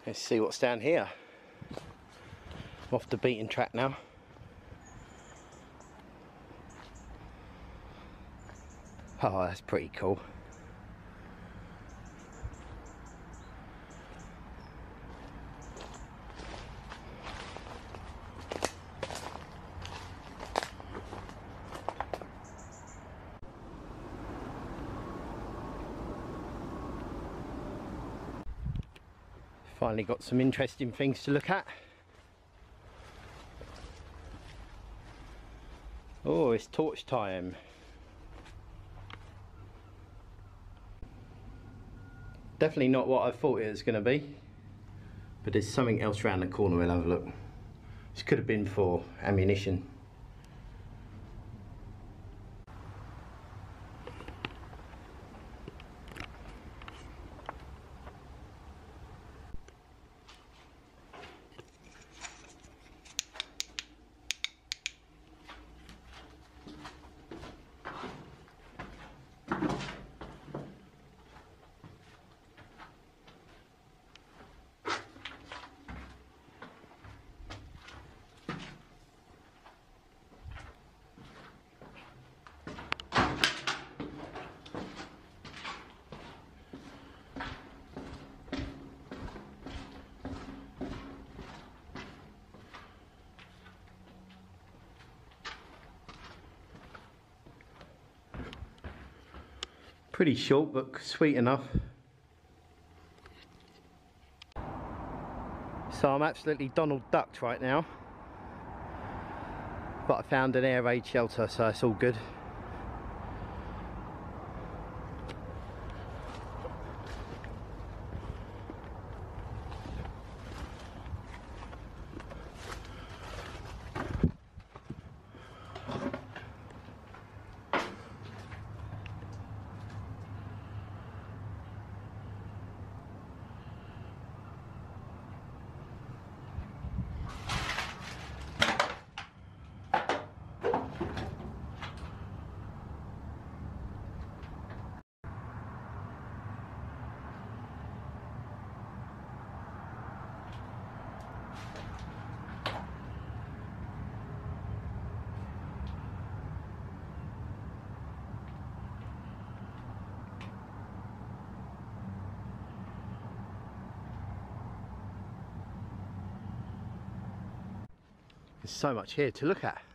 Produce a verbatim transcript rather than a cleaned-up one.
Let's see what's down here. I'm off the beaten track now. Oh, that's pretty cool. Finally got some interesting things to look at. Oh, it's torch time. Definitely not what I thought it was going to be, but there's something else around the corner. We'll have a look. This could have been for ammunition. Pretty short, but sweet enough. So I'm absolutely Donald Ducked right now, but I found an air raid shelter, so it's all good. There's so much here to look at.